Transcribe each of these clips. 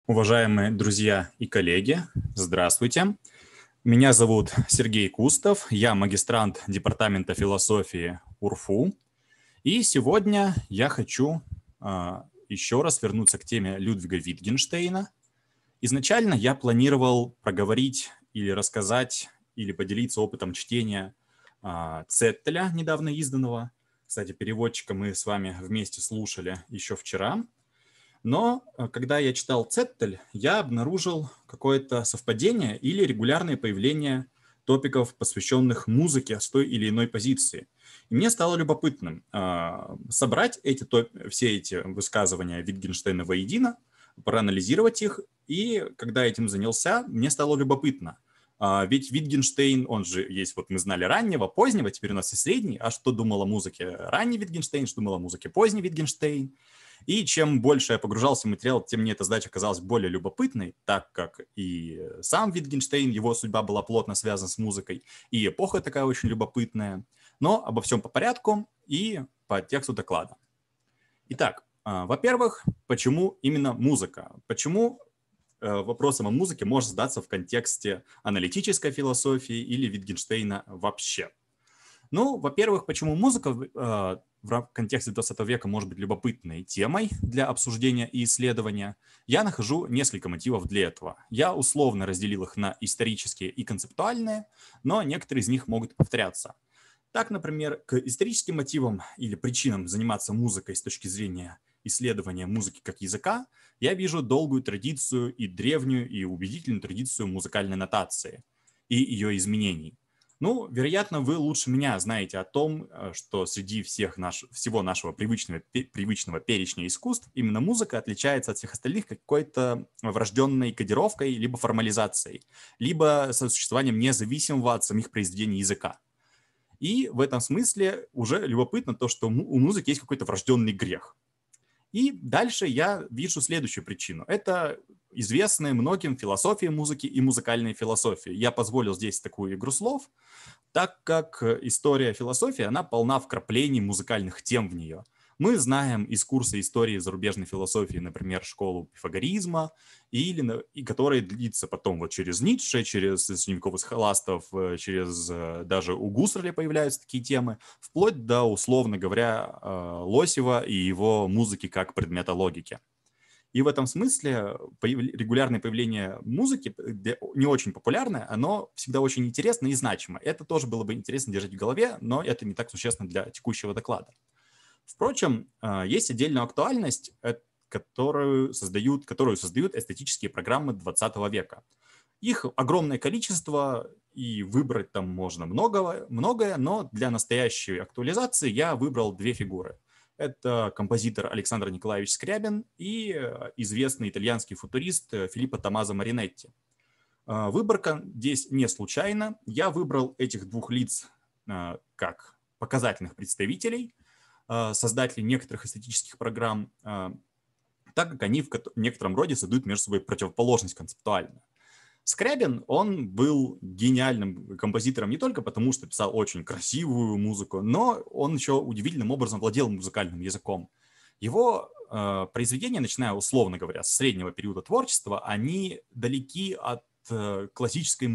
Уважаемые друзья и коллеги, здравствуйте. Меня зовут Сергей Кустов, я магистрант Департамента философии УрФУ. И сегодня я хочу еще раз вернуться к теме Людвига Витгенштейна. Изначально я планировал проговорить или рассказать, или поделиться опытом чтения Цеттеля, недавно изданного. Кстати, переводчика мы с вами вместе слушали еще вчера. Но когда я читал Цеттель, я обнаружил какое-то совпадение или регулярное появление топиков, посвященных музыке с той или иной позиции. И мне стало любопытным собрать все эти высказывания Витгенштейна воедино, проанализировать их. И когда этим занялся, мне стало любопытно. Ведь Витгенштейн, он же есть, вот мы знали раннего, позднего, теперь у нас и средний. А что думал о музыке ранний Витгенштейн, что думал о музыке поздний Витгенштейн? И чем больше я погружался в материал, тем мне эта задача казалась более любопытной, так как и сам Витгенштейн, его судьба была плотно связана с музыкой, и эпоха такая очень любопытная. Но обо всем по порядку и по тексту доклада. Итак, во-первых, почему именно музыка? Почему вопросом о музыке может задаться в контексте аналитической философии или Витгенштейна вообще? Ну, во-первых, почему музыка в контексте 20 века может быть любопытной темой для обсуждения и исследования, я нахожу несколько мотивов для этого. Я условно разделил их на исторические и концептуальные, но некоторые из них могут повторяться. Так, например, к историческим мотивам или причинам заниматься музыкой с точки зрения исследования музыки как языка я вижу долгую традицию и древнюю и убедительную традицию музыкальной нотации и ее изменений. Ну, вероятно, вы лучше меня знаете о том, что среди всего нашего привычного перечня искусств именно музыка отличается от всех остальных какой-то врожденной кодировкой либо формализацией, либо сосуществованием независимого от самих произведений языка. И в этом смысле уже любопытно то, что у музыки есть какой-то врожденный грех. И дальше я вижу следующую причину. Это известные многим философия музыки и музыкальная философия. Я позволил здесь такую игру слов, так как история философии, она полна вкраплений музыкальных тем в нее. Мы знаем из курса истории зарубежной философии, например, школу пифагоризма, и которая длится потом вот через Ницше, через средневековых схоластов, через даже у Гусарля появляются такие темы, вплоть до, условно говоря, Лосева и его музыки как предмета логики. И в этом смысле регулярное появление музыки, не очень популярное, оно всегда очень интересно и значимо. Это тоже было бы интересно держать в голове, но это не так существенно для текущего доклада. Впрочем, есть отдельная актуальность, которую создают эстетические программы 20 века. Их огромное количество, и выбрать там можно многое, но для настоящей актуализации я выбрал две фигуры. Это композитор Александр Николаевич Скрябин и известный итальянский футурист Филиппо Томмазо Маринетти. Выборка здесь не случайна. Я выбрал этих двух лиц как показательных представителей, создателей некоторых эстетических программ, так как они в некотором роде создают между собой противоположность концептуально. Скрябин, он был гениальным композитором не только потому, что писал очень красивую музыку, но он еще удивительным образом владел музыкальным языком. Его произведения, начиная, условно говоря, с среднего периода творчества, они далеки от классического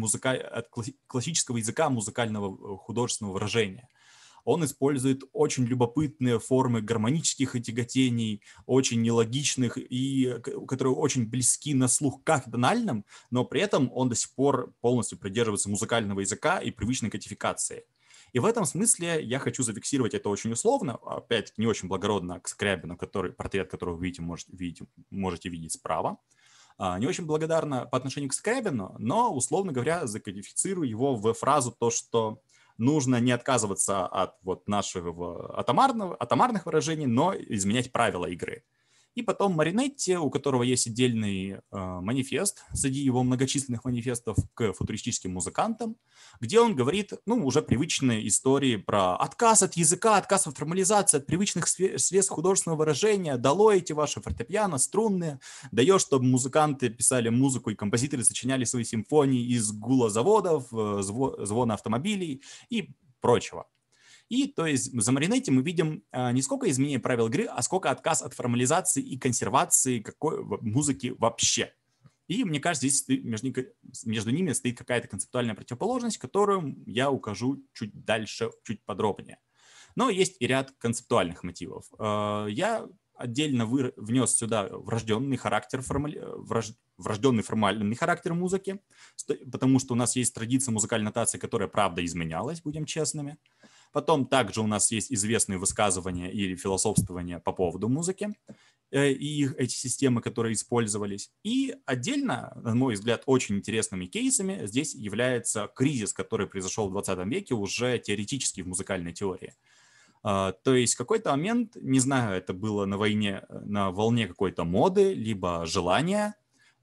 языка музыкального художественного выражения. Он использует очень любопытные формы гармонических тяготений, очень нелогичных, и которые очень близки на слух как тональным, но при этом он до сих пор полностью придерживается музыкального языка и привычной кодификации. И в этом смысле я хочу зафиксировать это очень условно, опять не очень благородно к Скрябину, портрет которого вы можете видеть справа. Не очень благодарна по отношению к Скрябину, но, условно говоря, закодифицирую его в фразу то, что нужно не отказываться от нашего атомарных выражений, но изменять правила игры. И потом Маринетти, у которого есть отдельный манифест среди его многочисленных манифестов к футуристическим музыкантам, где он говорит, уже привычные истории про отказ от языка, отказ от формализации, от привычных средств художественного выражения, долой эти ваши фортепиано, струнные, даешь, чтобы музыканты писали музыку и композиторы сочиняли свои симфонии из гула заводов, звона автомобилей и прочего. И то есть за Маринетти мы видим не сколько изменения правил игры, а сколько отказ от формализации и консервации музыки вообще. И мне кажется, здесь между ними стоит какая-то концептуальная противоположность, которую я укажу чуть дальше, чуть подробнее. Но есть и ряд концептуальных мотивов. Я отдельно внес сюда врожденный формальный характер музыки, потому что у нас есть традиция музыкальной нотации, которая, правда, изменялась, будем честными. Потом также у нас есть известные высказывания или философствования по поводу музыки и эти системы, которые использовались. И отдельно, на мой взгляд, очень интересными кейсами здесь является кризис, который произошел в 20 веке уже теоретически в музыкальной теории. То есть в какой-то момент, не знаю, это было на волне какой-то моды, либо желания,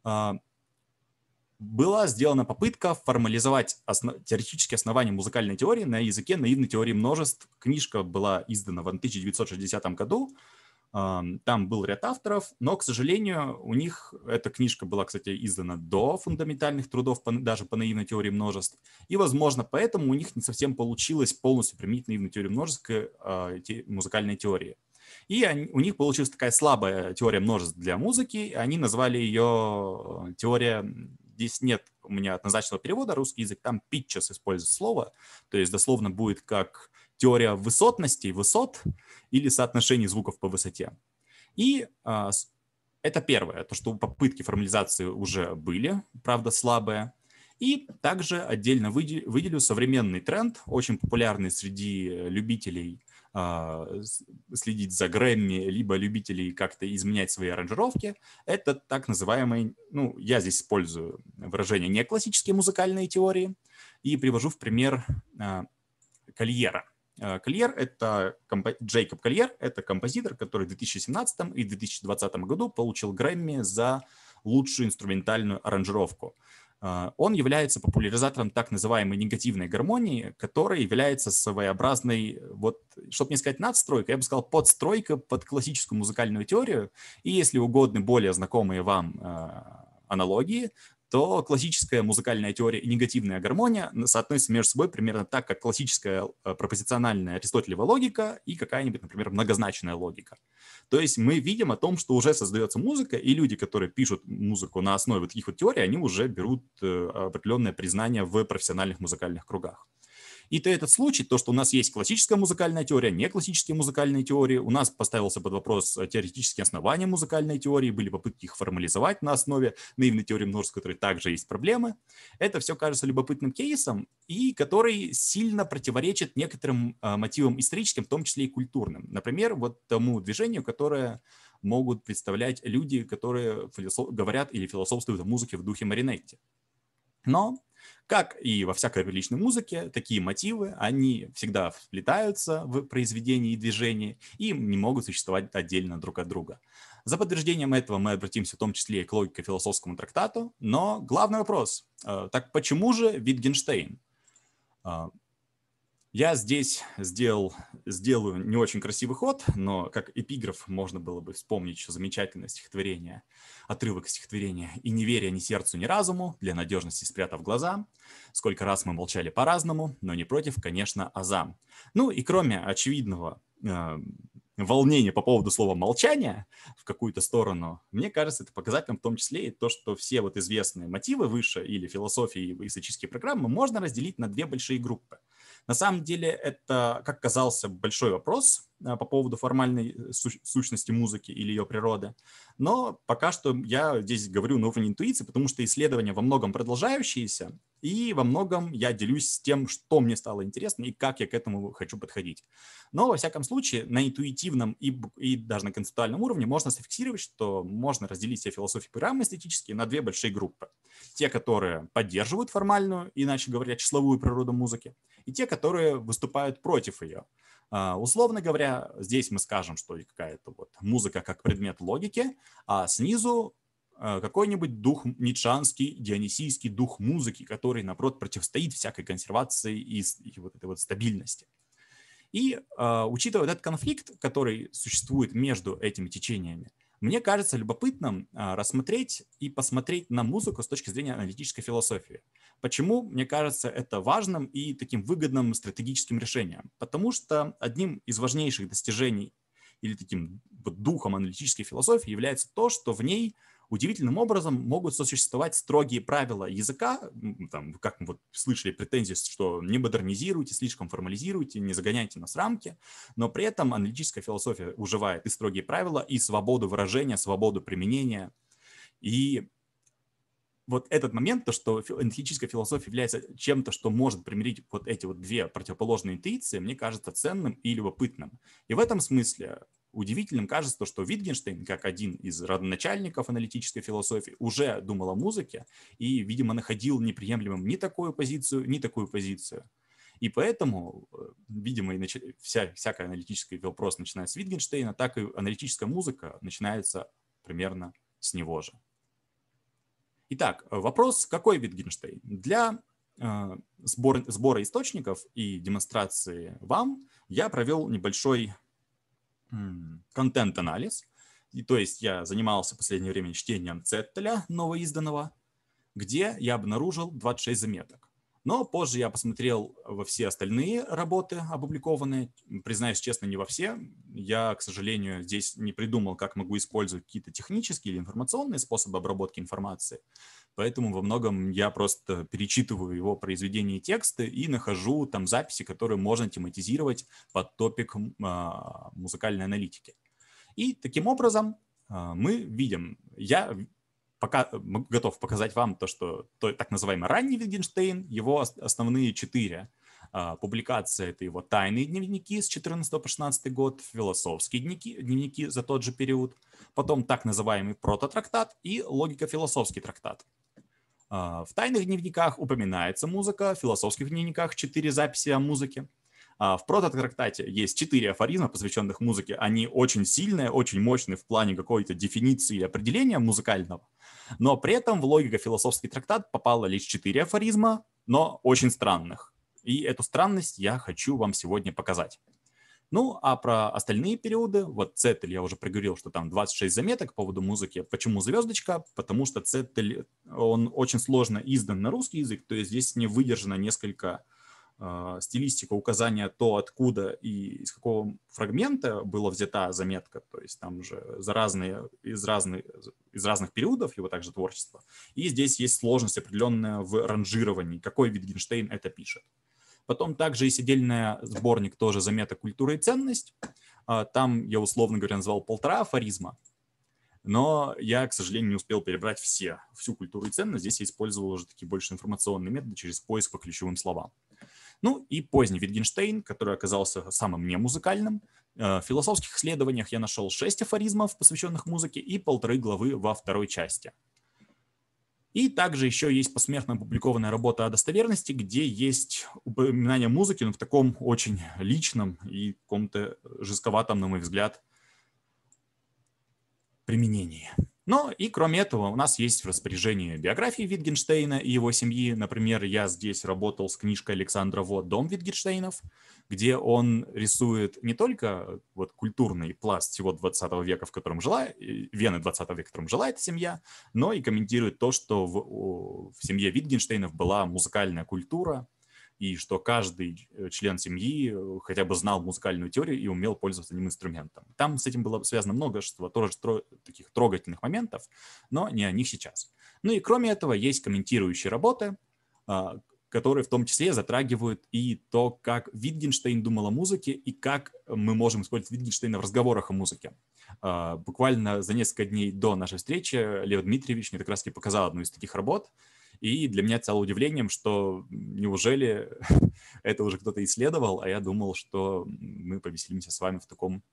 была сделана попытка формализовать теоретические основания музыкальной теории на языке наивной теории множеств. Книжка была издана в 1960 году. Там был ряд авторов, но, к сожалению, у них эта книжка была, кстати, издана до фундаментальных трудов, даже по наивной теории множеств. И, возможно, поэтому у них не совсем получилось полностью применить наивную теорию множеств к музыкальной теории. И у них получилась такая слабая теория множеств для музыки. Они назвали ее теория... Здесь нет у меня однозначного перевода, русский язык, там pitches использует слово, то есть дословно будет как теория высотностей, высот или соотношений звуков по высоте. И это первое, то, что попытки формализации уже были, правда, слабые. И также отдельно выделю современный тренд, очень популярный среди любителей следить за Грэмми, либо любителей как-то изменять свои аранжировки. Это так называемые, я здесь использую выражение неклассические музыкальные теории и привожу в пример Кольера. Кольер – это Джейкоб Кольер, это композитор, который в 2017 и 2020 году получил Грэмми за лучшую инструментальную аранжировку. Он является популяризатором так называемой негативной гармонии, которая является своеобразной, чтобы не сказать надстройкой, я бы сказал подстройка под классическую музыкальную теорию. И если угодно более знакомые вам аналогии, то классическая музыкальная теория и негативная гармония соотносятся между собой примерно так, как классическая пропозициональная аристотелева логика и какая-нибудь, например, многозначная логика. То есть мы видим о том, что уже создается музыка, и люди, которые пишут музыку на основе таких теорий, они уже берут определенное признание в профессиональных музыкальных кругах. И то этот случай, то, что у нас есть классическая музыкальная теория, не классические музыкальные теории, у нас поставился под вопрос теоретические основания музыкальной теории, были попытки их формализовать на основе наивной теории множеств, в которой также есть проблемы. Это все кажется любопытным кейсом, и который сильно противоречит некоторым мотивам историческим, в том числе и культурным. Например, тому движению, которое могут представлять люди, которые говорят или философствуют о музыке в духе Маринетти. Но, как и во всякой приличной музыке, такие мотивы, они всегда вплетаются в произведение и движение и не могут существовать отдельно друг от друга. За подтверждением этого мы обратимся в том числе и к логико-философскому трактату, но главный вопрос, так почему же Wittgenstein? Я здесь сделаю не очень красивый ход, но как эпиграф можно было бы вспомнить еще замечательное стихотворение, отрывок стихотворения «И не веря ни сердцу, ни разуму, для надежности спрятав глаза, сколько раз мы молчали по-разному, но не против, конечно, а за». И кроме очевидного волнения по поводу слова «молчание» в какую-то сторону, мне кажется, это показателем в том числе и то, что все известные мотивы выше или философии и исторические программы можно разделить на две большие группы. На самом деле это, как казался, большой вопрос по поводу формальной сущности музыки или ее природы. Но пока что я здесь говорю на уровне интуиции, потому что исследования во многом продолжающиеся, и во многом я делюсь с тем, что мне стало интересно и как я к этому хочу подходить. Но, во всяком случае, на интуитивном и даже на концептуальном уровне можно зафиксировать, что можно разделить все философии программы эстетические на две большие группы. Те, которые поддерживают формальную, иначе говоря, числовую природу музыки, и те, которые выступают против ее. Условно говоря, здесь мы скажем, что какая-то музыка как предмет логики, а снизу какой-нибудь дух ницшанский, дионисийский дух музыки, который, наоборот, противостоит всякой консервации и этой стабильности. И учитывая этот конфликт, который существует между этими течениями, мне кажется любопытным рассмотреть и посмотреть на музыку с точки зрения аналитической философии. Почему, мне кажется, это важным и таким выгодным стратегическим решением? Потому что одним из важнейших достижений или таким духом аналитической философии является то, что в ней удивительным образом могут сосуществовать строгие правила языка, там, как мы вот слышали претензии, что не модернизируйте, слишком формализируйте, не загоняйте нас в рамки, но при этом аналитическая философия уживает и строгие правила, и свободу выражения, свободу применения. И вот этот момент, то, что аналитическая философия является чем-то, что может примирить вот эти вот две противоположные интуиции, мне кажется ценным и любопытным. И в этом смысле удивительным кажется то, что Витгенштейн, как один из родоначальников аналитической философии, уже думал о музыке и, видимо, находил неприемлемым ни такую позицию, ни такую позицию. И поэтому, видимо, всякий аналитический вопрос начинается с Витгенштейна, так и аналитическая музыка начинается примерно с него же. Итак, вопрос, какой Витгенштейн? Для сбора источников и демонстрации вам я провел небольшой контент-анализ. То есть я занимался в последнее время чтением Цеттеля, новоизданного, где я обнаружил 26 заметок. Но позже я посмотрел во все остальные работы опубликованные. Признаюсь честно, не во все. Я, к сожалению, здесь не придумал, как могу использовать какие-то технические или информационные способы обработки информации. Поэтому во многом я просто перечитываю его произведения и тексты и нахожу там записи, которые можно тематизировать под топик музыкальной аналитики. И таким образом мы видим, я пока готов показать вам то, что так называемый ранний Витгенштейн, его основные 4 публикации — это его тайные дневники с 14 по 16 год, философские дневники за тот же период, потом так называемый прототрактат и логико-философский трактат. В тайных дневниках упоминается музыка, в философских дневниках 4 записи о музыке. В прототрактате есть 4 афоризма, посвященных музыке. Они очень сильные, очень мощные в плане какой-то дефиниции и определения музыкального. Но при этом в логико-философский трактат попало лишь 4 афоризма, но очень странных. И эту странность я хочу вам сегодня показать. Ну, а про остальные периоды, вот Цеттель, я уже проговорил, что там 26 заметок по поводу музыки. Почему звездочка? Потому что Цеттель, он очень сложно издан на русский язык, то есть здесь не выдержано несколько стилистика указания то, откуда и из какого фрагмента была взята заметка, то есть там же из разных периодов его также творчества. И здесь есть сложность определенная в ранжировании, какой Витгенштейн это пишет. Потом также есть отдельный сборник тоже заметок «Культура и ценность». Там я, условно говоря, назвал 1,5 афоризма, но я, к сожалению, не успел перебрать всю культуру и ценность. Здесь я использовал уже такие больше информационные методы через поиск по ключевым словам. Ну и поздний Витгенштейн, который оказался самым немузыкальным. В философских исследованиях я нашел 6 афоризмов, посвященных музыке, и 1,5 главы во второй части. И также еще есть посмертно опубликованная работа о достоверности, где есть упоминание музыки, но в таком очень личном и каком-то жестковатом, на мой взгляд, применении. Но и кроме этого у нас есть в распоряжении биографии Витгенштейна и его семьи. Например, я здесь работал с книжкой Александра Вот «Дом Витгенштейнов», где он рисует не только вот культурный пласт всего 20 века, в котором жила, Вены 20 века, в котором жила эта семья, но и комментирует то, что в семье Витгенштейнов была музыкальная культура, и что каждый член семьи хотя бы знал музыкальную теорию и умел пользоваться одним инструментом. Там с этим было связано множество тоже таких трогательных моментов, но не о них сейчас. Ну и кроме этого есть комментирующие работы, которые в том числе затрагивают и то, как Витгенштейн думал о музыке и как мы можем использовать Витгенштейна в разговорах о музыке. Буквально за несколько дней до нашей встречи Лев Дмитриевич мне как раз показал одну из таких работ, и для меня стало удивлением, что неужели это уже кто-то исследовал, а я думал, что мы повеселимся с вами в таком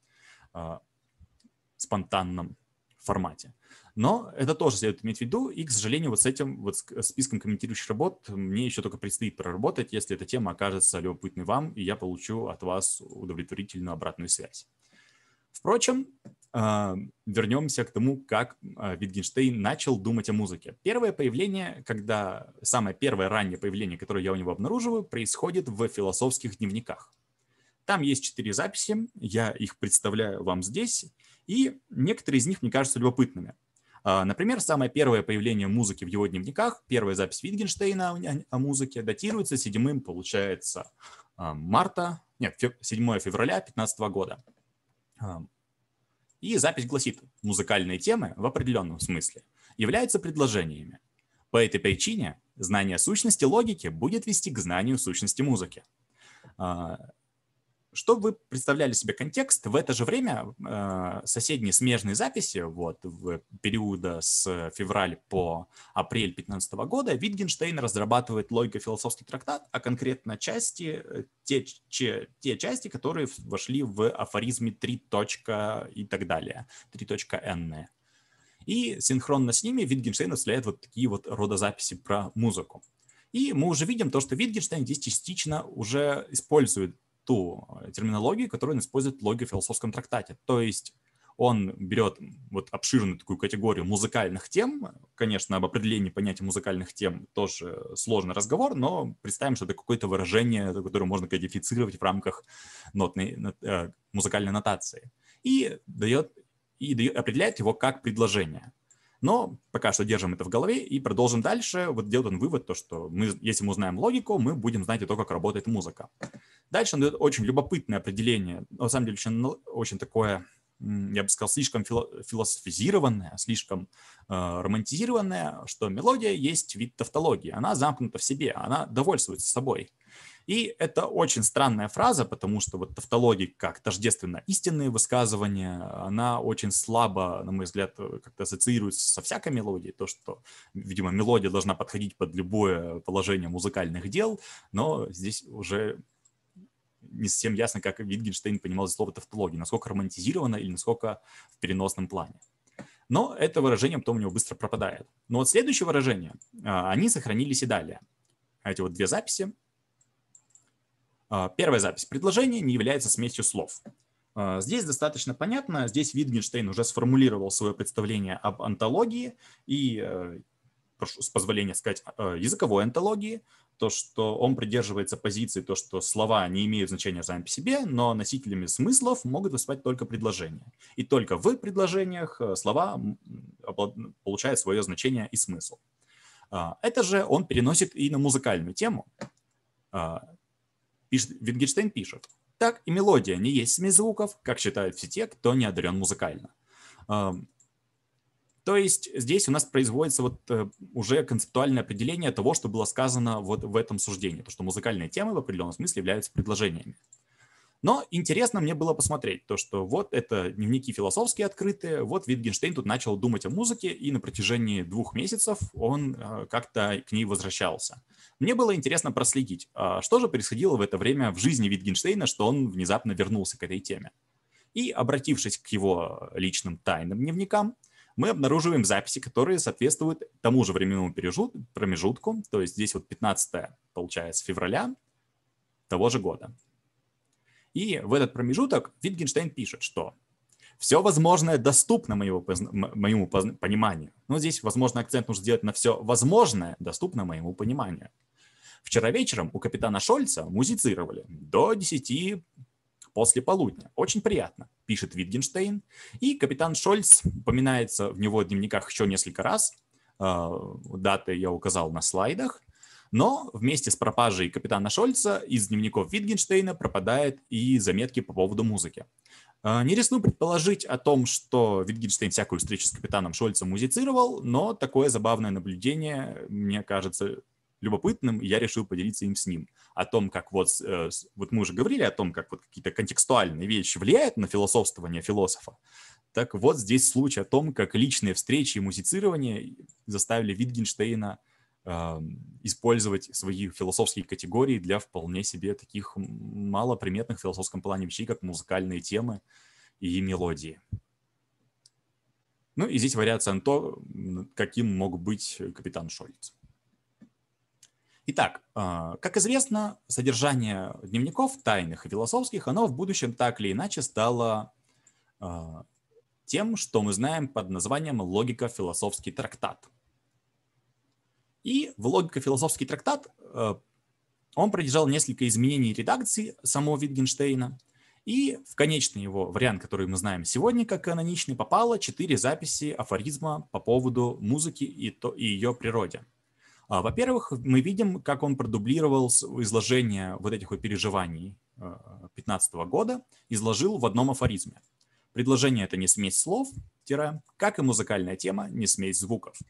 спонтанном формате. Но это тоже следует иметь в виду, и, к сожалению, вот с этим вот списком комментирующих работ мне еще только предстоит проработать, если эта тема окажется любопытной вам, и я получу от вас удовлетворительную обратную связь. Впрочем, вернемся к тому, как Витгенштейн начал думать о музыке. Самое первое раннее появление, которое я у него обнаруживаю, происходит в философских дневниках. Там есть 4 записи, я их представляю вам здесь, и некоторые из них мне кажутся любопытными. Например, самое первое появление музыки в его дневниках, первая запись Витгенштейна о музыке, датируется 7 февраля 2015 года. И запись гласит: музыкальные темы в определенном смысле являются предложениями. По этой причине знание сущности логики будет вести к знанию сущности музыки. Чтобы вы представляли себе контекст, в это же время соседние смежные записи, вот в периода с февраля по апрель 2015 года, Wittgenstein разрабатывает логико-философский трактат, а конкретно части, те части, которые вошли в афоризме 3. И так далее, 3.n. И синхронно с ними Wittgenstein оставляет вот такие вот родозаписи про музыку. И мы уже видим то, что Wittgenstein здесь частично уже использует ту терминологию, которую он использует в логико-философском трактате. То есть он берет вот обширную такую категорию музыкальных тем. Конечно, об определении понятия музыкальных тем тоже сложный разговор, но представим, что это какое-то выражение, которое можно кодифицировать в рамках музыкальной нотации. И определяет его как предложение. Но пока что держим это в голове и продолжим дальше. Вот делает он вывод, то, что если мы узнаем логику, мы будем знать и то, как работает музыка. Дальше он дает очень любопытное определение, на самом деле очень такое, я бы сказал, слишком философизированное, слишком романтизированное, что мелодия есть вид тавтологии. Она замкнута в себе, она довольствуется собой. И это очень странная фраза, потому что вот тавтология как тождественно истинные высказывания, она очень слабо, на мой взгляд, как-то ассоциируется со всякой мелодией. То, что, видимо, мелодия должна подходить под любое положение музыкальных дел, но здесь уже не совсем ясно, как Wittgenstein понимал слово тавтология, насколько романтизировано или насколько в переносном плане. Но это выражение потом у него быстро пропадает. Но вот следующее выражение, они сохранились и далее. Эти вот две записи. Первая запись. Предложение не является смесью слов. Здесь достаточно понятно. Здесь Wittgenstein уже сформулировал свое представление об онтологии и, прошу с позволения сказать, языковой онтологии. То, что он придерживается позиции, то, что слова не имеют значения сами по себе, но носителями смыслов могут выступать только предложения. И только в предложениях слова получают свое значение и смысл. Это же он переносит и на музыкальную тему. Wittgenstein пишет: так и мелодия не есть смесь звуков, как считают все те, кто не одарен музыкально. То есть здесь у нас производится вот уже концептуальное определение того, что было сказано вот в этом суждении, то, что музыкальные темы в определенном смысле являются предложениями. Но интересно мне было посмотреть то, что вот это дневники философские открытые, вот Wittgenstein тут начал думать о музыке, и на протяжении 2 месяцев он как-то к ней возвращался. Мне было интересно проследить, что же происходило в это время в жизни Wittgensteina, что он внезапно вернулся к этой теме. И, обратившись к его личным тайным дневникам, мы обнаруживаем записи, которые соответствуют тому же временному промежутку, то есть здесь вот 15, получается, февраля того же года. И в этот промежуток Wittgenstein пишет, что все возможное доступно моему пониманию. Но здесь, возможно, акцент нужно сделать на все возможное доступно моему пониманию. Вчера вечером у капитана Шольца музицировали до 10 после полудня. Очень приятно, пишет Wittgenstein. И капитан Шольц упоминается в его дневниках еще несколько раз. Даты я указал на слайдах. Но вместе с пропажей капитана Шольца из дневников Wittgensteina пропадают и заметки по поводу музыки. Не рискну предположить о том, что Wittgenstein всякую встречу с капитаном Шольцем музицировал, но такое забавное наблюдение мне кажется любопытным, и я решил поделиться им с ним. О том, как вот мы уже говорили о том, как вот какие-то контекстуальные вещи влияют на философствование философа. Так вот здесь случай о том, как личные встречи и музицирование заставили Wittgensteina использовать свои философские категории для вполне себе таких малоприметных в философском плане вещей, как музыкальные темы и мелодии. Ну и здесь вариация на то, каким мог быть капитан Шольц. Итак, как известно, содержание дневников тайных и философских, оно в будущем так или иначе стало тем, что мы знаем под названием логико-философский трактат. И в логико-философский трактат он претерпел несколько изменений редакции самого Wittgensteina, и в конечный его вариант, который мы знаем сегодня как каноничный, попало 4 записи афоризма по поводу музыки и ее природе. Во-первых, мы видим, как он продублировал изложение вот этих вот переживаний 2015 года, изложил в одном афоризме. предложение — это не смесь слов, как и музыкальная тема не смесь звуков.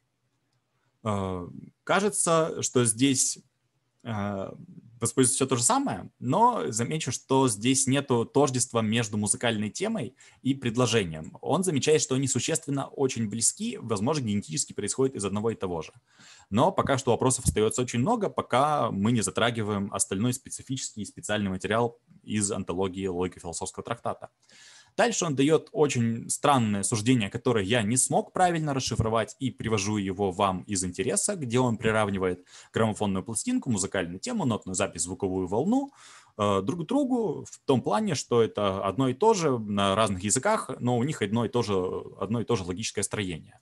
Кажется, что здесь воспроизводится все то же самое, но замечу, что здесь нету тождества между музыкальной темой и предложением. Он замечает, что они существенно очень близки, возможно, генетически происходит из одного и того же. Но пока что вопросов остается очень много, пока мы не затрагиваем остальной специфический и специальный материал из антологии логико-философского трактата. Дальше он дает очень странное суждение, которое я не смог правильно расшифровать, и привожу его вам из интереса, где он приравнивает граммофонную пластинку, музыкальную тему, нотную запись, звуковую волну друг к другу в том плане, что это одно и то же на разных языках, но у них одно и то же логическое строение.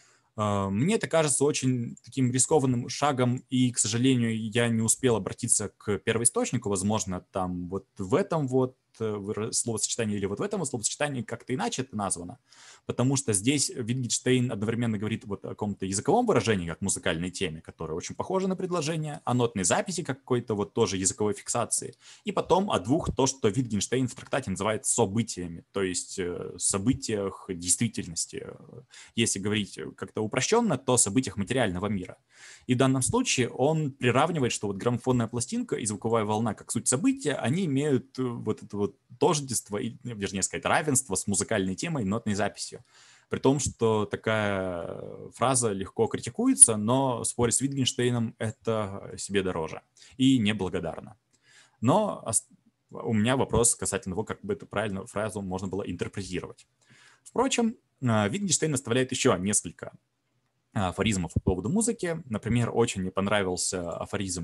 Мне это кажется очень таким рискованным шагом, и, к сожалению, я не успел обратиться к первоисточнику. Возможно, там вот в этом вот словосочетании или вот в этом словосочетании как-то иначе это названо, потому что здесь Wittgenstein одновременно говорит вот о каком-то языковом выражении, как музыкальной теме, которая очень похожа на предложение, о нотной записи, как какой-то вот тоже языковой фиксации, и потом о двух, то, что Wittgenstein в трактате называет событиями, то есть событиях действительности. Если говорить как-то упрощенно, то событиях материального мира. И в данном случае он приравнивает, что вот граммофонная пластинка и звуковая волна как суть события, они имеют вот это вот тождество, вернее сказать, равенство с музыкальной темой и нотной записью. При том, что такая фраза легко критикуется, но спорить с Wittgenstein'ом это себе дороже и неблагодарно. Но у меня вопрос касательно того, как бы эту правильную фразу можно было интерпретировать. Впрочем, Wittgenstein оставляет еще несколько афоризмов по поводу музыки. Например, очень мне понравился афоризм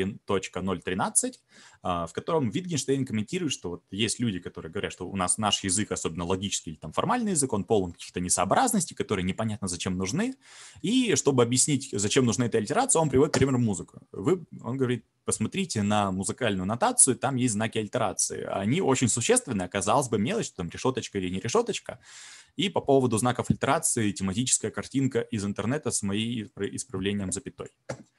4.013, в котором Wittgenstein комментирует, что вот есть люди, которые говорят, что у нас наш язык, особенно логический или там формальный язык, он полон каких-то несообразностей, которые непонятно зачем нужны. И чтобы объяснить, зачем нужна эта аллитерация, он приводит, к примеру, музыку. Он говорит, посмотрите на музыкальную нотацию, там есть знаки аллитерации. Они очень существенные, казалось бы, мелочь, там решеточка или не решеточка. И по поводу знаков аллитерации тематическая картинка из интернета с моим исправлением запятой.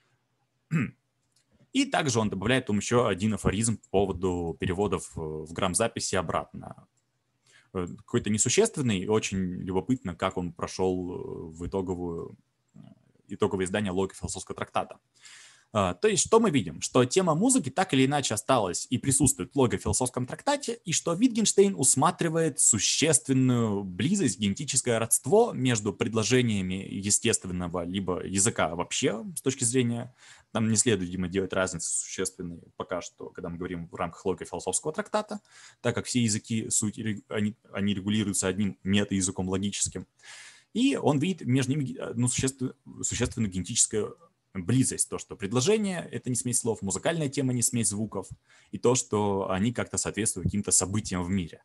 И также он добавляет там еще один афоризм по поводу переводов в грамзаписи обратно. Какой-то несущественный, очень любопытно, как он прошел в итоговое издание логико-философского трактата. То есть, что мы видим? Что тема музыки так или иначе осталась и присутствует в логико-философском трактате, и что Wittgenstein усматривает существенную близость, генетическое родство между предложениями естественного либо языка вообще, с точки зрения, нам не следует, видимо, делать разницы существенные пока что, когда мы говорим в рамках логико-философского трактата, так как все языки, они регулируются одним мета-языком логическим. И он видит между ними существенную генетическую близость, то, что предложение — это не смесь слов, музыкальная тема — не смесь звуков, и то, что они как-то соответствуют каким-то событиям в мире.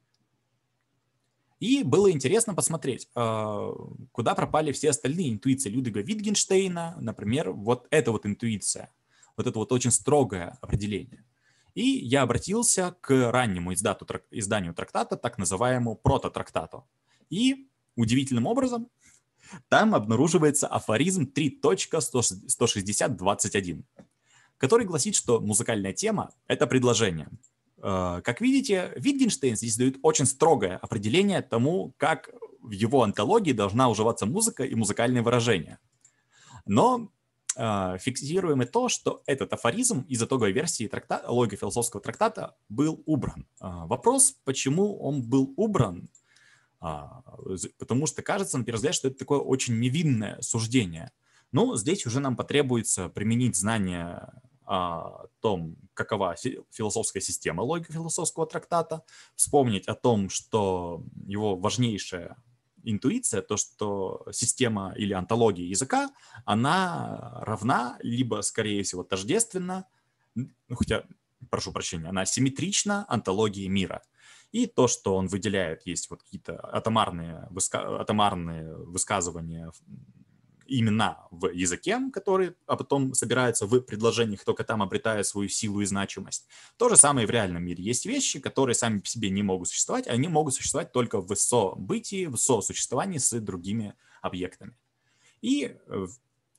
И было интересно посмотреть, куда пропали все остальные интуиции Людвига Wittgensteina, например, вот эта вот интуиция, вот это вот очень строгое определение. И я обратился к раннему изданию трактата, так называемому прототрактату. И удивительным образом там обнаруживается афоризм 3.160.21, который гласит, что музыкальная тема — это предложение. Как видите, Wittgenstein здесь дает очень строгое определение тому, как в его антологии должна уживаться музыка и музыкальные выражения. Но фиксируем и то, что этот афоризм из итоговой версии логико-философского трактата был убран. Вопрос, почему он был убран, потому что кажется, на первый взгляд, что это такое очень невинное суждение. Но здесь уже нам потребуется применить знания о том, какова философская система логико-философского трактата, вспомнить о том, что его важнейшая интуиция, то, что система или антология языка, она равна, либо, скорее всего, тождественна, хотя, прошу прощения, она симметрична антологии мира. И то, что он выделяет, есть вот какие-то атомарные высказывания, имена в языке, которые потом собираются в предложениях, только там обретая свою силу и значимость. То же самое и в реальном мире. Есть вещи, которые сами по себе не могут существовать, они могут существовать только в событии, в сосуществовании с другими объектами. И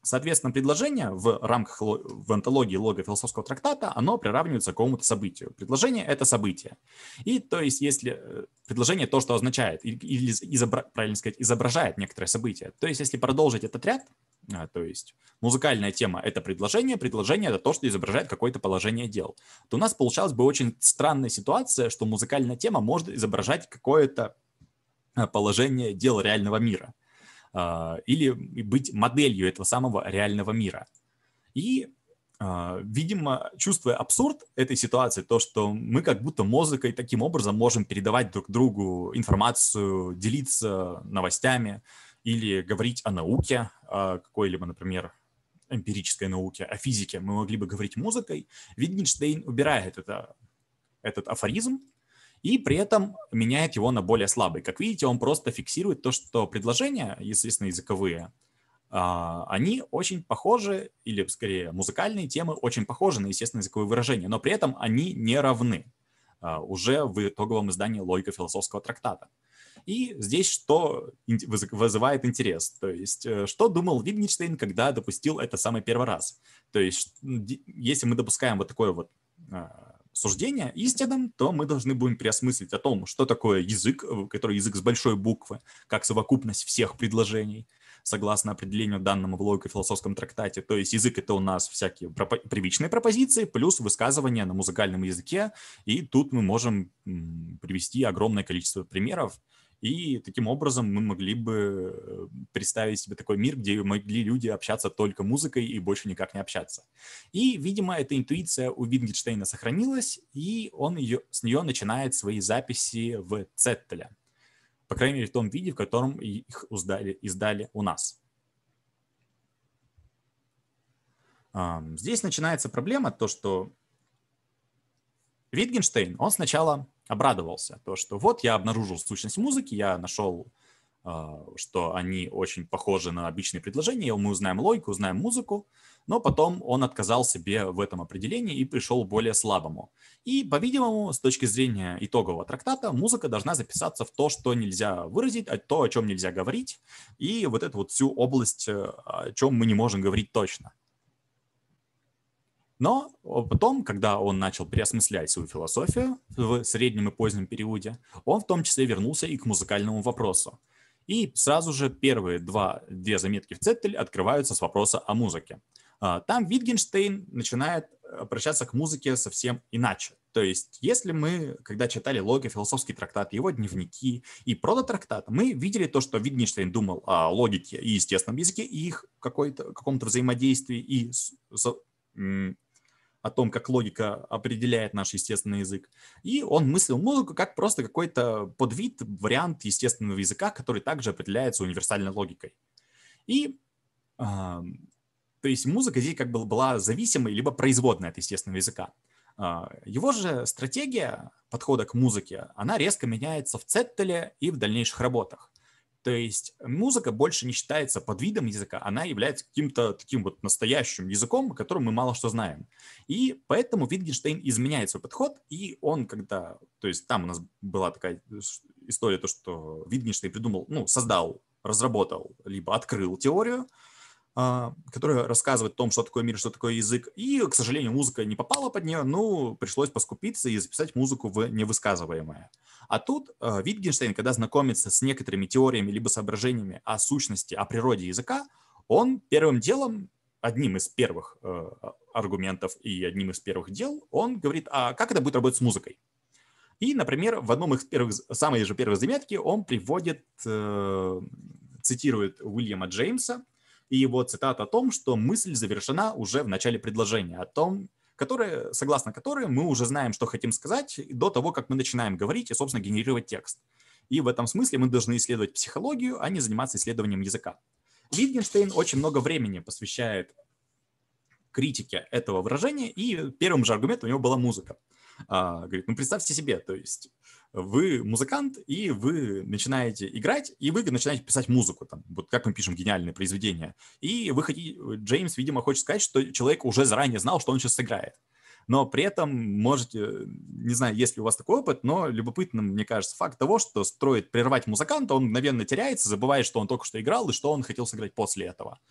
Соответственно, предложение в рамках в антологии лого-философского трактата, оно приравнивается к какому-то событию. Предложение — это событие. И то есть, если предложение то, что означает, или правильно сказать, изображает некоторое событие. То есть, если продолжить этот ряд, то есть музыкальная тема — это предложение, предложение — это то, что изображает какое-то положение дел, то у нас получалась бы очень странная ситуация, что музыкальная тема может изображать какое-то положение дел реального мира или быть моделью этого самого реального мира. И, видимо, чувствуя абсурд этой ситуации, то, что мы как будто музыкой таким образом можем передавать друг другу информацию, делиться новостями или говорить о науке, о какой-либо, например, эмпирической науке, о физике, мы могли бы говорить музыкой, Wittgenstein убирает этот афоризм, и при этом меняет его на более слабый. Как видите, он просто фиксирует то, что предложения, естественно, языковые, они очень похожи, или скорее музыкальные темы очень похожи на естественно языковые выражения, но при этом они не равны уже в итоговом издании логико-философского трактата. И здесь что вызывает интерес? То есть, что думал Wittgenstein, когда допустил это самый первый раз? То есть, если мы допускаем вот такое вот суждение истинным, то мы должны будем переосмыслить о том, что такое язык, который язык с большой буквы, как совокупность всех предложений, согласно определению данному в логико-философском трактате. То есть язык — это у нас всякие привычные пропозиции плюс высказывания на музыкальном языке, и тут мы можем привести огромное количество примеров, и таким образом мы могли бы представить себе такой мир, где могли люди общаться только музыкой и больше никак не общаться. И, видимо, эта интуиция у Wittgensteina сохранилась, и он с нее начинает свои записи в Цеттеля. По крайней мере, в том виде, в котором их издали у нас. Здесь начинается проблема, то, что Wittgenstein, он сначала обрадовался, то, что вот я обнаружил сущность музыки, я нашел, что они очень похожи на обычные предложения, мы узнаем логику, узнаем музыку, но потом он отказал себе в этом определении и пришел к более слабому. И, по-видимому, с точки зрения итогового трактата, музыка должна записаться в то, что нельзя выразить, то, о чем нельзя говорить, и вот эту вот всю область, о чем мы не можем говорить точно. Но потом, когда он начал переосмыслять свою философию в среднем и позднем периоде, он в том числе вернулся и к музыкальному вопросу. И сразу же первые две заметки в Цеттель открываются с вопроса о музыке. Там Wittgenstein начинает обращаться к музыке совсем иначе. То есть, если мы, когда читали логико-философский трактат, его дневники и прототрактат, мы видели то, что Wittgenstein думал о логике и естественном языке, и их каком-то взаимодействии, и о том, как логика определяет наш естественный язык. И он мыслил музыку как просто какой-то подвид, вариант естественного языка, который также определяется универсальной логикой. И то есть музыка здесь как бы была зависимой либо производной от естественного языка. Его же стратегия подхода к музыке, она резко меняется в Цеттеле и в дальнейших работах. То есть музыка больше не считается подвидом языка, она является каким-то таким вот настоящим языком, о котором мы мало что знаем. И поэтому Wittgenstein изменяет свой подход, и он когда... То есть там у нас была такая история, то, что Wittgenstein придумал, создал, разработал, либо открыл теорию, которая рассказывает о том, что такое мир, что такое язык. И, к сожалению, музыка не попала под нее, пришлось поскупиться и записать музыку в невысказываемое. А тут Wittgenstein, когда знакомится с некоторыми теориями либо соображениями о сущности, о природе языка, он первым делом, одним из первых аргументов и одним из первых дел, он говорит, а как это будет работать с музыкой? И, например, в одном из самой же первой заметки он цитирует Уильяма Джеймса, и его цитата о том, что мысль завершена уже в начале предложения, согласно которой мы уже знаем, что хотим сказать, до того, как мы начинаем говорить и, собственно, генерировать текст. И в этом смысле мы должны исследовать психологию, а не заниматься исследованием языка. Wittgenstein очень много времени посвящает критике этого выражения, и первым же аргументом у него была музыка. Говорит, представьте себе, то есть вы музыкант, и вы начинаете играть, и вы начинаете писать музыку, вот как мы пишем гениальные произведения. И Джеймс, видимо, хочет сказать, что человек уже заранее знал, что он сейчас сыграет. Но при этом можете, не знаю, есть ли у вас такой опыт, но любопытным, мне кажется, факт того, что стоит прервать музыканта, он мгновенно теряется, забывает, что он только что играл и что он хотел сыграть после этого.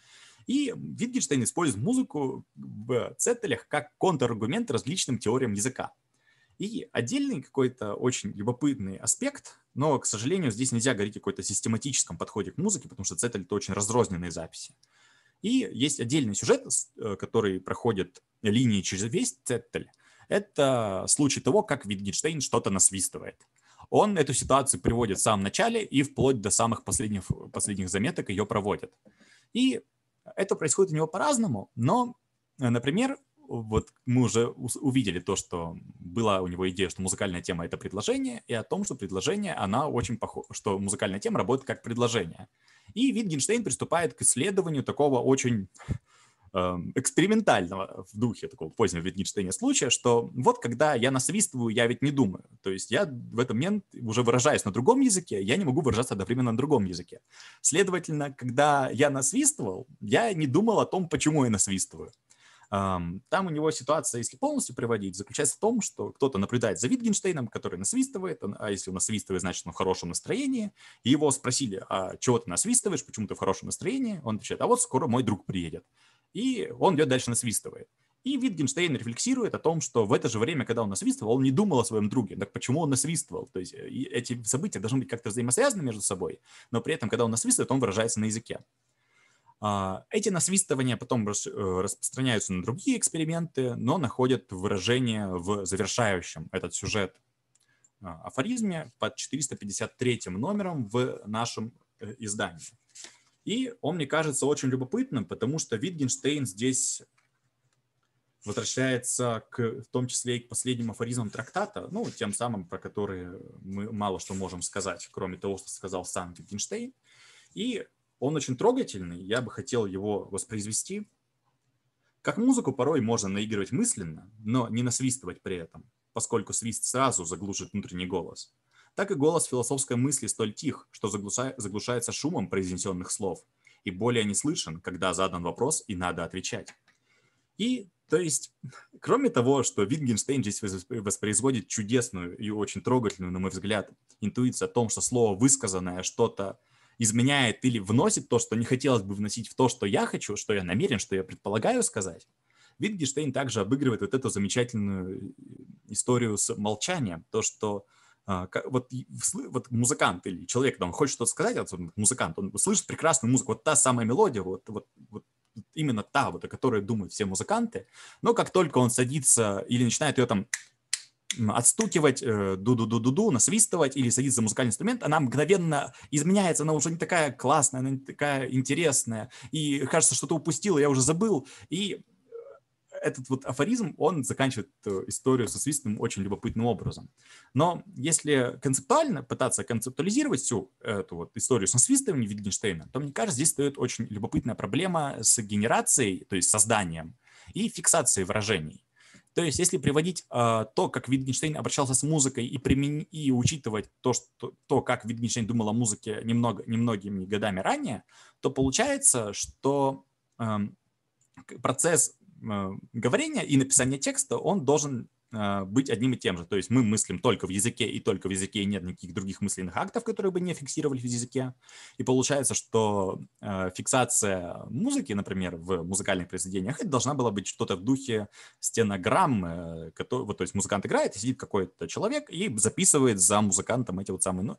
И Wittgenstein использует музыку в цетелях как контраргумент различным теориям языка. И отдельный какой-то очень любопытный аспект, но, к сожалению, здесь нельзя говорить о какой-то систематическом подходе к музыке, потому что цетель — это очень разрозненные записи. И есть отдельный сюжет, который проходит линии через весь цетель. Это случай того, как Wittgenstein что-то насвистывает. Он эту ситуацию приводит в самом начале и вплоть до самых последних заметок ее проводит. И это происходит у него по-разному, но, например, вот мы уже увидели то, что была у него идея, что музыкальная тема — это предложение, и о том, что предложение, она очень похожа, что музыкальная тема работает как предложение. И Wittgenstein приступает к исследованию такого очень экспериментального в духе такого позднего Wittgensteina случая, что вот когда я насвистываю, я ведь не думаю. То есть я в этот момент уже выражаюсь на другом языке, я не могу выражаться одновременно на другом языке. Следовательно, когда я насвистывал, я не думал о том, почему я насвистываю. Там у него ситуация, если полностью приводить, заключается в том, что кто-то наблюдает за Wittgenstein'ом, который насвистывает, а если он насвистывает, значит, он в хорошем настроении. И его спросили: а чего ты насвистываешь, почему ты в хорошем настроении? Он отвечает: а вот скоро мой друг приедет. И он идет дальше насвистывает. И Wittgenstein рефлексирует о том, что в это же время, когда он насвистывал, он не думал о своем друге. Так почему он насвистывал? То есть эти события должны быть как-то взаимосвязаны между собой, но при этом, когда он насвистывает, он выражается на языке. Эти насвистывания потом распространяются на другие эксперименты, но находят выражение в завершающем этот сюжет афоризме под 453 номером в нашем издании. И он, мне кажется, очень любопытным, потому что Wittgenstein здесь возвращается в том числе и к последним афоризмам трактата, ну, тем самым, про которые мы мало что можем сказать, кроме того, что сказал сам Wittgenstein. И он очень трогательный, я бы хотел его воспроизвести. Как музыку порой можно наигрывать мысленно, но не насвистывать при этом, поскольку свист сразу заглушит внутренний голос. Так и голос философской мысли столь тих, что заглушается шумом произнесенных слов, и более не слышен, когда задан вопрос и надо отвечать. И, то есть, кроме того, что Wittgenstein здесь воспроизводит чудесную и очень трогательную, на мой взгляд, интуицию о том, что слово высказанное что-то изменяет или вносит то, что не хотелось бы вносить в то, что я хочу, что я намерен, что я предполагаю сказать, Wittgenstein также обыгрывает вот эту замечательную историю с молчанием, то, что вот музыкант или человек, когда он хочет что-то сказать, музыкант, он слышит прекрасную музыку, вот та самая мелодия, вот именно та, вот, о которой думают все музыканты, но как только он садится или начинает ее там отстукивать, ду-ду-ду-ду-ду, насвистывать или садиться за музыкальный инструмент, она мгновенно изменяется, она уже не такая классная, она не такая интересная, и кажется, что-то упустил, я уже забыл, и этот вот афоризм, он заканчивает историю со свистом очень любопытным образом. Но если концептуально пытаться концептуализировать всю эту вот историю со свистом Wittgensteina, то, мне кажется, здесь стоит очень любопытная проблема с генерацией, то есть созданием и фиксацией выражений. То есть, если приводить то, как Wittgenstein обращался с музыкой, и учитывать то, как Wittgenstein думал о музыке немногими годами ранее, то получается, что процесс говорения и написания текста, он должен быть одним и тем же. То есть мы мыслим только в языке, и только в языке, и нет никаких других мысленных актов, которые бы не фиксировались в языке. И получается, что фиксация музыки, например, в музыкальных произведениях, это должна была быть что-то в духе стенограммы, то есть музыкант играет, и сидит какой-то человек и записывает за музыкантом эти вот самые,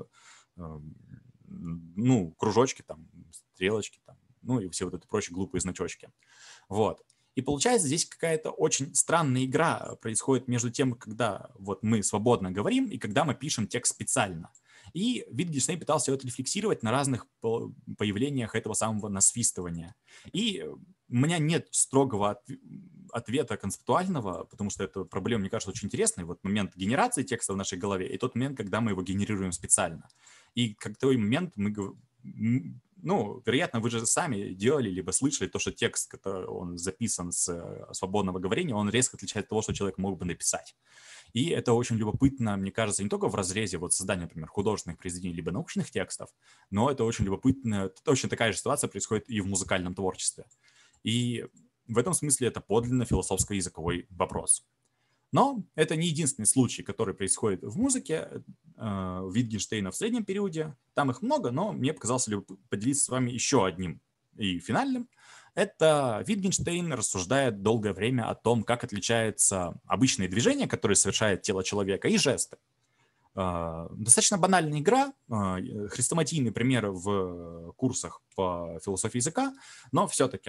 кружочки, там, стрелочки, там, ну и все вот эти прочие глупые значочки. Вот. И получается, здесь какая-то очень странная игра происходит между тем, когда вот мы свободно говорим, и когда мы пишем текст специально. И Wittgenstein пытался это рефлексировать на разных появлениях этого самого насвистывания. И у меня нет строгого ответа концептуального, потому что эта проблема, мне кажется, очень интересной. Вот момент генерации текста в нашей голове и тот момент, когда мы его генерируем специально. И как той момент мы вероятно, вы же сами делали, либо слышали то, что текст, который он записан с свободного говорения, он резко отличается от того, что человек мог бы написать. И это очень любопытно, мне кажется, не только в разрезе вот создания, например, художественных произведений, либо научных текстов, но это очень любопытно, точно такая же ситуация происходит и в музыкальном творчестве. И в этом смысле это подлинно философско-языковой вопрос. Но это не единственный случай, который происходит в музыке Wittgensteina в среднем периоде. Там их много, но мне показалось поделиться с вами еще одним и финальным. Это Wittgenstein рассуждает долгое время о том, как отличаются обычные движения, которые совершает тело человека, и жесты. Достаточно банальная игра, хрестоматийный пример в курсах по философии языка, но все-таки.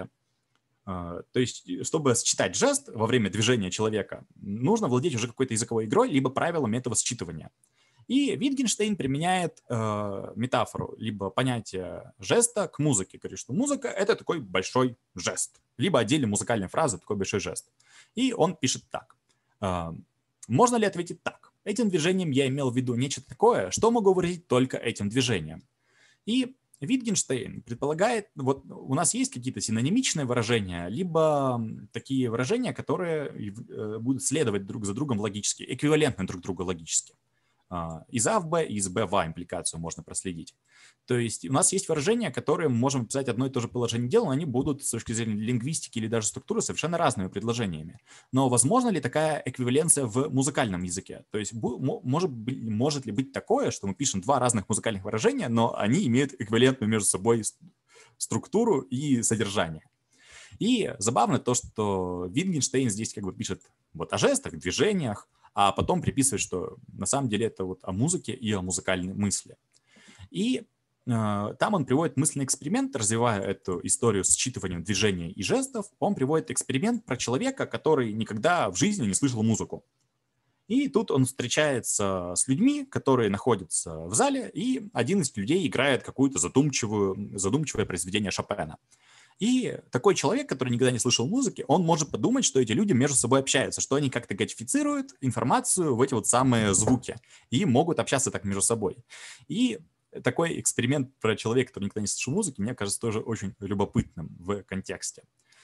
То есть, чтобы считать жест во время движения человека, нужно владеть уже какой-то языковой игрой, либо правилами этого считывания. И Wittgenstein применяет метафору, либо понятие жеста к музыке. Говорит, что музыка — это такой большой жест, либо отдельная музыкальная фраза — такой большой жест. И он пишет так. Можно ли ответить так? Этим движением я имел в виду нечто такое, что могу выразить только этим движением. И Wittgenstein предполагает, вот у нас есть какие-то синонимичные выражения, либо такие выражения, которые будут следовать друг за другом логически, эквивалентны друг другу логически. Из А в Б, из Б в А импликацию можно проследить. То есть у нас есть выражения, которые мы можем писать одно и то же положение дела, но они будут с точки зрения лингвистики или даже структуры совершенно разными предложениями. Но возможно ли такая эквиваленция в музыкальном языке? То есть может ли быть такое, что мы пишем два разных музыкальных выражения, но они имеют эквивалентную между собой структуру и содержание? И забавно то, что Wittgenstein здесь как бы пишет вот о жестах, движениях, а потом приписывает, что на самом деле это вот о музыке и о музыкальной мысли. И там он приводит мысленный эксперимент, развивая эту историю с считыванием движений и жестов. Он приводит эксперимент про человека, который никогда в жизни не слышал музыку. И тут он встречается с людьми, которые находятся в зале, и один из людей играет какое-то задумчивое произведение Шопена. И такой человек, который никогда не слышал музыки, он может подумать, что эти люди между собой общаются, что они как-то кодифицируют информацию в эти вот самые звуки и могут общаться так между собой. И такой эксперимент про человека, который никогда не слышал музыки, мне кажется тоже очень любопытным в контексте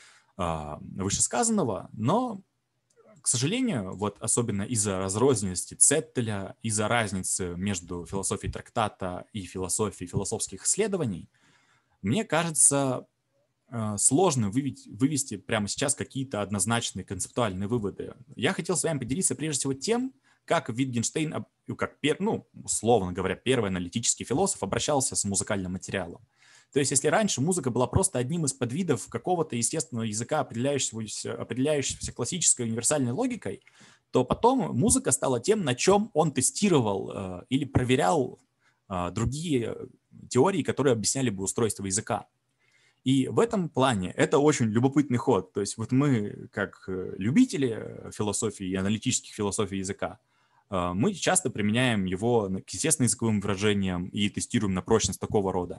вышесказанного, но, к сожалению, вот особенно из-за разрозненности Цеттеля, из-за разницы между философией трактата и философией философских исследований, мне кажется, сложно вывести прямо сейчас какие-то однозначные концептуальные выводы. Я хотел с вами поделиться прежде всего тем, как Wittgenstein, как, условно говоря, первый аналитический философ обращался с музыкальным материалом. То есть если раньше музыка была просто одним из подвидов какого-то естественного языка, определяющегося классической универсальной логикой, то потом музыка стала тем, на чем он тестировал или проверял другие теории, которые объясняли бы устройство языка. И в этом плане это очень любопытный ход. То есть вот мы, как любители философии и аналитических философий языка, мы часто применяем его к естественно-языковым выражениям и тестируем на прочность такого рода.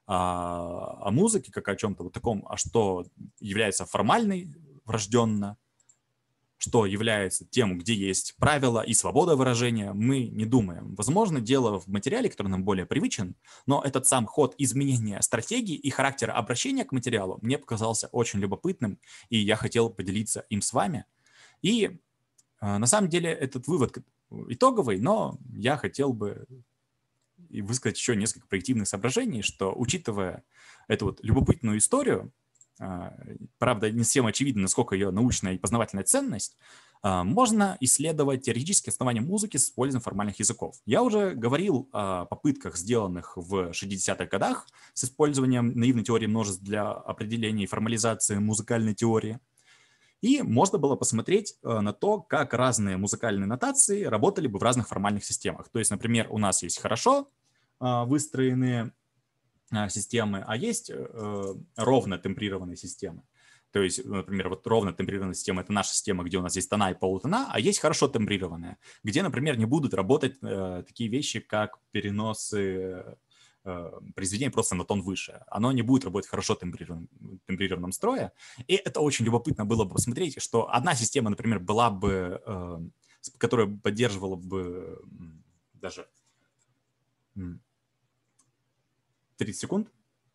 А музыке, как о чем-то вот таком, а что является формальной врожденно, что является тем, где есть правила и свобода выражения, мы не думаем. Возможно, дело в материале, который нам более привычен, но этот сам ход изменения стратегии и характера обращения к материалу мне показался очень любопытным, и я хотел поделиться им с вами. И на самом деле этот вывод итоговый, но я хотел бы высказать еще несколько проективных соображений, что, учитывая эту вот любопытную историю, правда, не всем очевидно, насколько ее научная и познавательная ценность, можно исследовать теоретические основания музыки с использованием формальных языков. Я уже говорил о попытках, сделанных в 60-х годах с использованием наивной теории множеств для определения и формализации музыкальной теории. И можно было посмотреть на то, как разные музыкальные нотации работали бы в разных формальных системах. То есть, например, у нас есть хорошо выстроенные системы, а есть ровно тембрированные системы. То есть, например, вот ровно тембрированная система — это наша система, где у нас есть тона и полутона, а есть хорошо тембрированная, где, например, не будут работать такие вещи, как переносы произведения просто на тон выше. Оно не будет работать в хорошо тембрированном строе. И это очень любопытно было бы посмотреть, что одна система, например, была бы, которая поддерживала бы даже 30 секунд.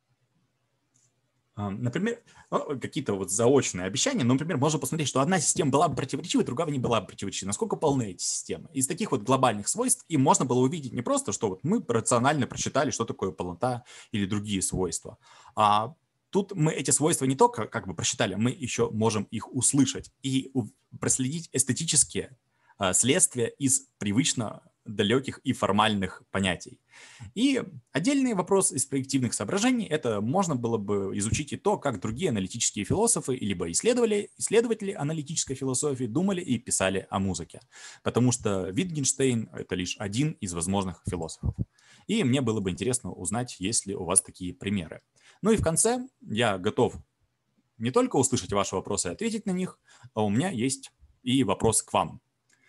Например, какие-то вот заочные обещания, но, например, можно посмотреть, что одна система была бы противоречивой, другая не была бы противоречивой. Насколько полны эти системы? Из таких вот глобальных свойств им можно было увидеть не просто, что вот мы рационально прочитали, что такое полнота или другие свойства, а тут мы эти свойства не только как бы просчитали, мы еще можем их услышать и проследить эстетические следствия из привычно далеких и формальных понятий. И отдельный вопрос из проективных соображений – это можно было бы изучить и то, как другие аналитические философы, либо исследователи аналитической философии думали и писали о музыке. Потому что Wittgenstein – это лишь один из возможных философов. И мне было бы интересно узнать, есть ли у вас такие примеры. Ну и в конце я готов не только услышать ваши вопросы и ответить на них, а у меня есть и вопрос к вам.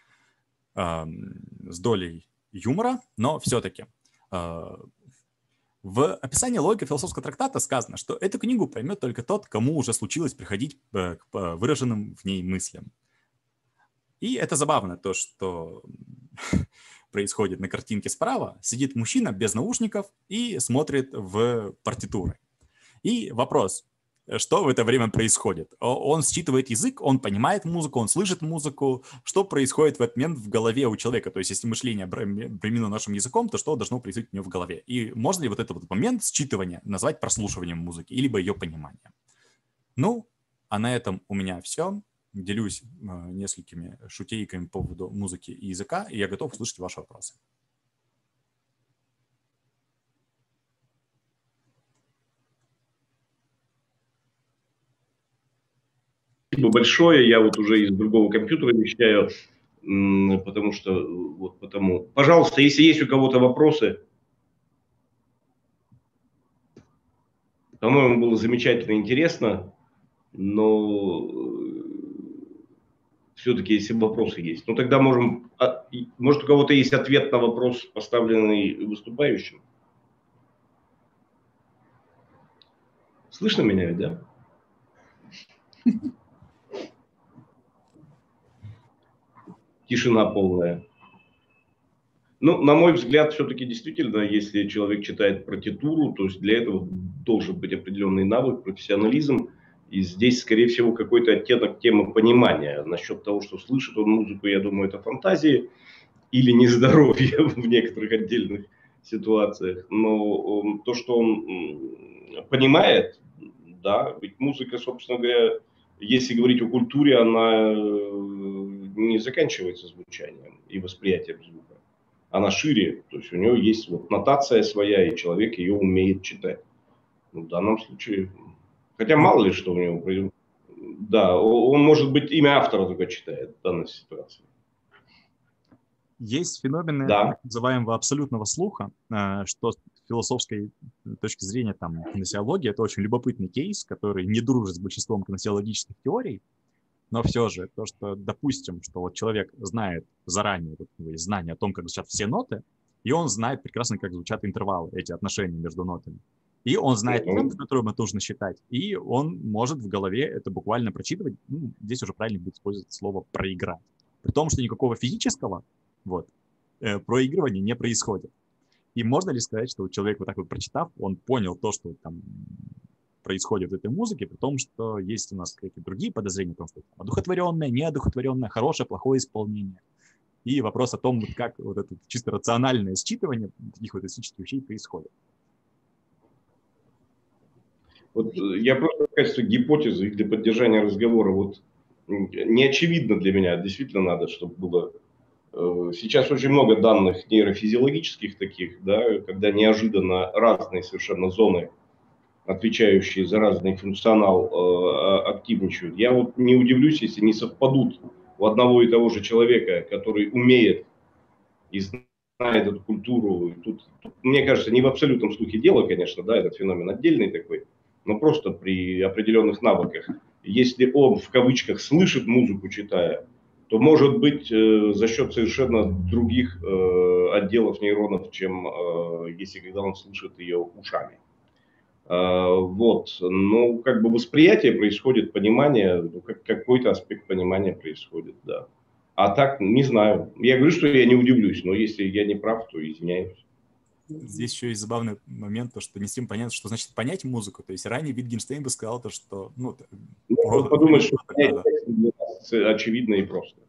С долей юмора, но все-таки. В описании логики философского трактата сказано, что эту книгу поймет только тот, кому уже случилось приходить к выраженным в ней мыслям. И это забавно, то, что происходит на картинке справа. Сидит мужчина без наушников и смотрит в партитуры. И вопрос, что в это время происходит? Он считывает язык, он понимает музыку, он слышит музыку. Что происходит в этот момент в голове у человека? То есть если мышление бремену нашим языком, то что должно происходить у него в голове? И можно ли вот этот вот момент считывания назвать прослушиванием музыки, либо ее пониманием? Ну, а на этом у меня все. Делюсь несколькими шутейками по поводу музыки и языка, и я готов услышать ваши вопросы. Спасибо большое. Я вот уже из другого компьютера вещаю, потому что вот потому. Пожалуйста, если есть у кого-то вопросы. По-моему, было замечательно интересно, но все-таки если вопросы есть. Ну тогда можем. Может, у кого-то есть ответ на вопрос, поставленный выступающим? Слышно меня ведь, да? Тишина полная. Ну, на мой взгляд, все-таки действительно, если человек читает партитуру, то есть для этого должен быть определенный навык, профессионализм. И здесь, скорее всего, какой-то оттенок темы понимания. Насчет того, что слышит он музыку, я думаю, это фантазии или нездоровье в некоторых отдельных ситуациях. Но то, что он понимает, да, ведь музыка, собственно говоря, если говорить о культуре, она не заканчивается звучанием и восприятием звука. Она шире, то есть у нее есть вот нотация своя, и человек ее умеет читать. Ну, в данном случае, хотя мало ли что у него происходит. Да, он, может быть, имя автора только читает в данной ситуации. Есть феномены так называемого абсолютного слуха, что с философской точки зрения, там, кинесиология, это очень любопытный кейс, который не дружит с большинством кинесиологических теорий, но все же то, что, допустим, что вот человек знает заранее, вот у него есть знание о том, как звучат все ноты, и он знает прекрасно, как звучат интервалы, эти отношения между нотами. И он знает темп, который ему нужно считать, и он может в голове это буквально прочитывать. Ну, здесь уже правильно будет использовать слово «проиграть». При том, что никакого физического проигрывания не происходит. И можно ли сказать, что человек, вот так вот прочитав, он понял то, что там происходит в этой музыке, при том, что есть у нас какие-то другие подозрения, потому что одухотворенное, неодухотворенное, хорошее, плохое исполнение. И вопрос о том, как вот это чисто рациональное считывание таких вот эстетических вещей происходит. Вот я просто в качестве гипотезы для поддержания разговора, вот не очевидно для меня, действительно надо, чтобы было. Сейчас очень много данных нейрофизиологических таких, да, когда неожиданно разные совершенно зоны, отвечающие за разный функционал, активничают. Я вот не удивлюсь, если не совпадут у одного и того же человека, который умеет и знает эту культуру. Тут, мне кажется, не в абсолютном слухе дело, конечно, да, этот феномен отдельный такой, но просто при определенных навыках. Если он, в кавычках, слышит музыку, читая, то может быть за счет совершенно других отделов нейронов, чем если когда он слышит ее ушами. Вот, ну, как бы восприятие происходит, понимание, ну, какой-то аспект понимания происходит, да. А так, не знаю. Я говорю, что я не удивлюсь, но если я не прав, то извиняюсь. Здесь еще есть забавный момент, то, что не всем понятно, что значит понять музыку. То есть ранее Wittgenstein бы сказал то, что... Ну, подумать, что понять для нас очевидно и просто.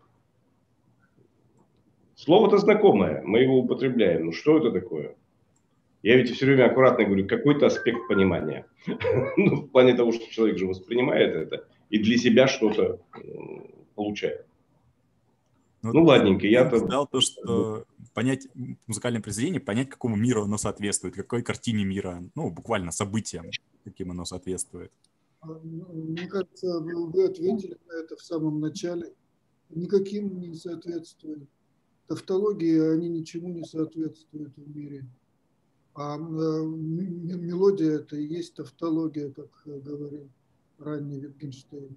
Слово-то знакомое, мы его употребляем. Ну, что это такое? Я ведь все время аккуратно говорю, какой-то аспект понимания. Ну, в плане того, что человек же воспринимает это и для себя что-то получает. Ну, Ну, ладненько, ты я-то... сказал то, что понять музыкальное произведение, понять, какому миру оно соответствует, какой картине мира, ну, буквально событиям, каким оно соответствует. Мне кажется, вы ответили на это в самом начале. Никаким не соответствует. Тавтологии, они ничему не соответствуют в мире. А мелодия – это и есть тавтология, как говорил ранний Wittgenstein.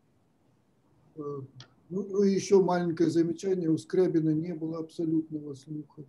Ну и еще маленькое замечание. У Скрябина не было абсолютного слуха.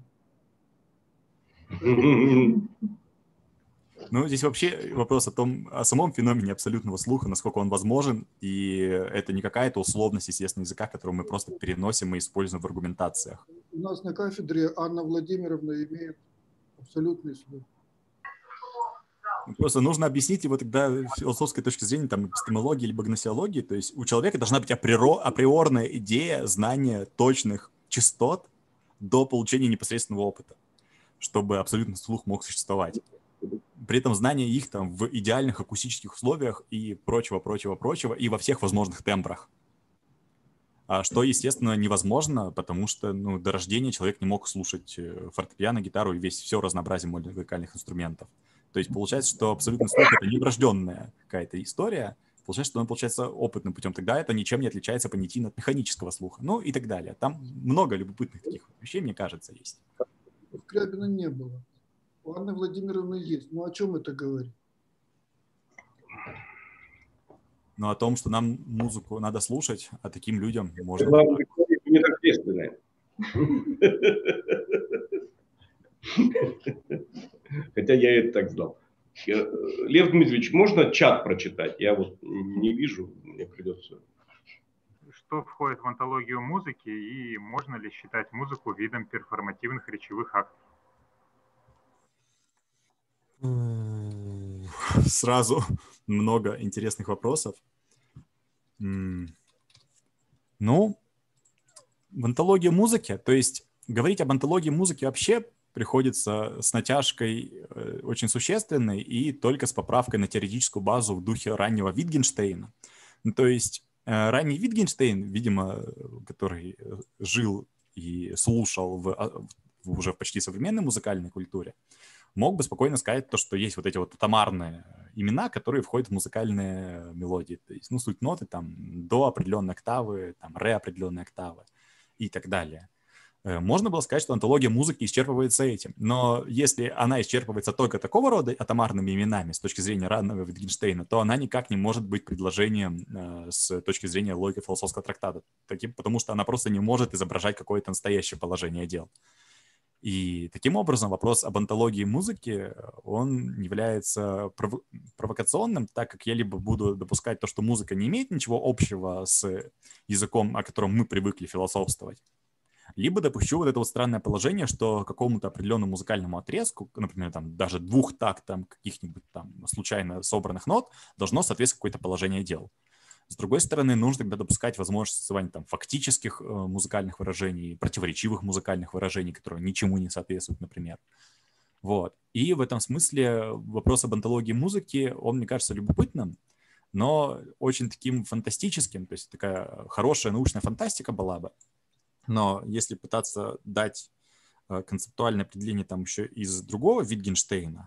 Ну, здесь вообще вопрос о самом феномене абсолютного слуха, насколько он возможен, и это не какая-то условность естественного языка, которую мы просто переносим и используем в аргументациях. У нас на кафедре Анна Владимировна имеет абсолютный слух. Просто нужно объяснить его тогда с философской точки зрения, там, эпистемологии либо гносеологии. То есть у человека должна быть априорная идея знания точных частот до получения непосредственного опыта, чтобы абсолютный слух мог существовать. При этом знание их там в идеальных акустических условиях и прочего, и во всех возможных тембрах. Что, естественно, невозможно, потому что до рождения человек не мог слушать фортепиано, гитару и все разнообразие музыкальных инструментов. То есть получается, что абсолютный слух — это не врожденная какая-то история. Получается, что он получается опытным путем. Тогда это ничем не отличается понятийно от механического слуха. Ну и так далее. Там много любопытных таких вещей, мне кажется, есть. У Скрябина не было. У Анны Владимировны есть. Ну о чем это говорит? Но о том, что нам музыку надо слушать, а таким людям можно... Главное, недответственное. Хотя я это так знал. Лев Дмитриевич, можно чат прочитать? Я вот не вижу, мне придется. Что входит в антологию музыки и можно ли считать музыку видом перформативных речевых актов? Сразу много интересных вопросов. Ну, в антологии музыки, то есть говорить об антологии музыки вообще приходится с натяжкой очень существенной и только с поправкой на теоретическую базу в духе раннего Wittgensteina. Ну, то есть ранний Wittgenstein, видимо, который жил и слушал в уже почти современной музыкальной культуре, мог бы спокойно сказать то, что есть вот эти вот атомарные имена, которые входят в музыкальные мелодии. То есть, суть ноты там до определенной октавы, там ре определенной октавы и так далее. Можно было сказать, что антология музыки исчерпывается этим. Но если она исчерпывается только такого рода атомарными именами с точки зрения раннего Wittgensteina, то она никак не может быть предложением с точки зрения логики философского трактата. Потому что она просто не может изображать какое-то настоящее положение дел. И таким образом вопрос об антологии музыки, он является провокационным, так как я либо буду допускать то, что музыка не имеет ничего общего с языком, о котором мы привыкли философствовать, либо допущу вот это вот странное положение, что какому-то определенному музыкальному отрезку, например, там даже двух тактам каких-нибудь там случайно собранных нот, должно соответствовать какое-то положение дел. С другой стороны, нужно тогда допускать возможность существования там фактических музыкальных выражений, противоречивых музыкальных выражений, которые ничему не соответствуют, например. Вот. И в этом смысле вопрос об антологии музыки, он, мне кажется, любопытным, но очень таким фантастическим, то есть такая хорошая научная фантастика была бы. Но если пытаться дать концептуальное определение там еще из другого Wittgensteina,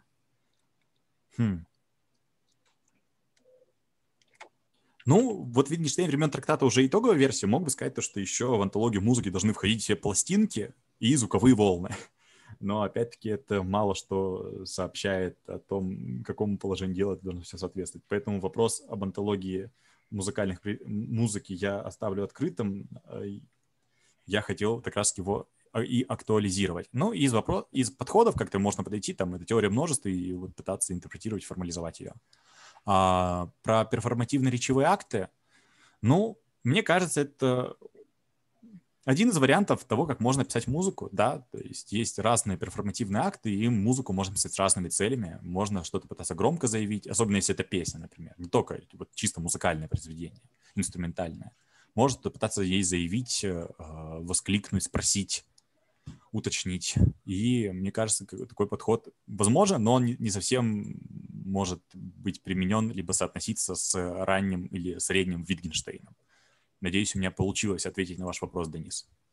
ну, вот Wittgenstein времен трактата уже итоговая версия мог бы сказать то, что еще в антологию музыки должны входить все пластинки и звуковые волны. Но, опять-таки, это мало что сообщает о том, какому положению дела это должно все соответствовать. Поэтому вопрос об антологии музыки я оставлю открытым. Я хотел как раз его и актуализировать. Ну, из подходов как-то можно подойти, там, это теория множеств, и вот пытаться интерпретировать, формализовать ее. Про перформативные речевые акты, ну, мне кажется, это один из вариантов того, как можно писать музыку, да, то есть разные перформативные акты, и музыку можно писать с разными целями, можно что-то пытаться громко заявить, особенно если это песня, например, не только вот чисто музыкальное произведение, инструментальное. Можно пытаться ей заявить, воскликнуть, спросить, уточнить. И мне кажется, такой подход возможен, но он не совсем может быть применен либо соотноситься с ранним или средним Wittgenstein'ом. Надеюсь, у меня получилось ответить на ваш вопрос, Денис.